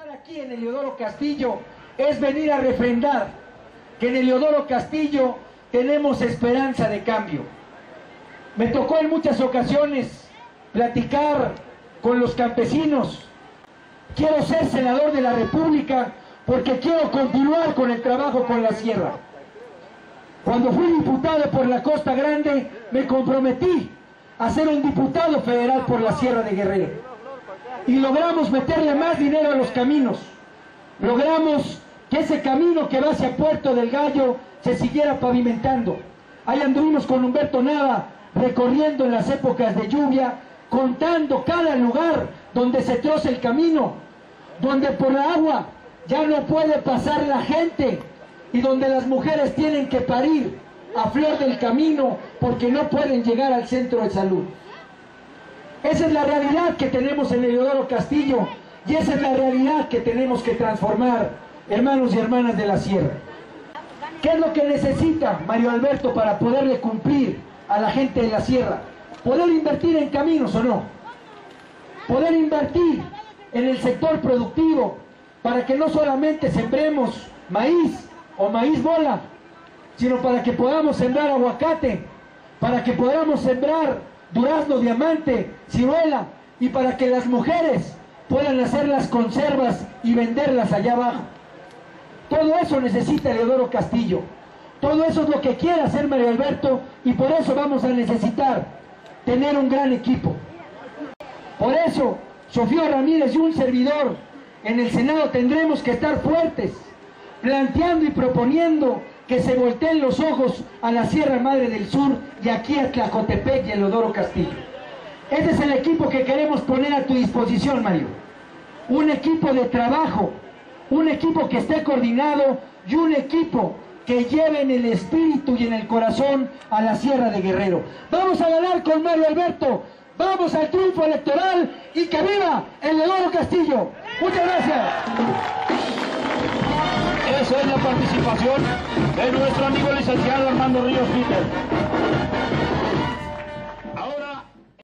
Estar aquí en Heliodoro Castillo es venir a refrendar que en Heliodoro Castillo tenemos esperanza de cambio. Me tocó en muchas ocasiones platicar con los campesinos. Quiero ser senador de la República porque quiero continuar con el trabajo con la sierra. Cuando fui diputado por la Costa Grande, me comprometí a ser un diputado federal por la Sierra de Guerrero. Y logramos meterle más dinero a los caminos. Logramos que ese camino que va hacia Puerto del Gallo se siguiera pavimentando. Ahí anduvimos con Humberto Nava recorriendo en las épocas de lluvia, contando cada lugar donde se troza el camino, donde por la agua ya no puede pasar la gente y donde las mujeres tienen que parir a flor del camino porque no pueden llegar al centro de salud. Esa es la realidad que tenemos en Heliodoro Castillo y esa es la realidad que tenemos que transformar, hermanos y hermanas de la sierra. ¿Qué es lo que necesita Mario Alberto para poderle cumplir a la gente de la sierra? Poder invertir en caminos o no, poder invertir en el sector productivo para que no solamente sembremos maíz o maíz bola, sino para que podamos sembrar aguacate, para que podamos sembrar durazno, diamante, ciruela, y para que las mujeres puedan hacer las conservas y venderlas allá abajo. Todo eso necesita Heliodoro Castillo. Todo eso es lo que quiere hacer Mario Alberto y por eso vamos a necesitar tener un gran equipo. Por eso, Sofía Ramírez y un servidor en el Senado tendremos que estar fuertes, planteando y proponiendo que se volteen los ojos a la Sierra Madre del Sur y aquí a Tlacotepec y Heliodoro Castillo. Este es el equipo que queremos poner a tu disposición, Mario. Un equipo de trabajo, un equipo que esté coordinado y un equipo que lleve en el espíritu y en el corazón a la Sierra de Guerrero. Vamos a ganar con Mario Alberto, vamos al triunfo electoral y que viva Heliodoro Castillo. Muchas gracias. Esa es la participación de nuestro amigo licenciado Armando Ríos Peter.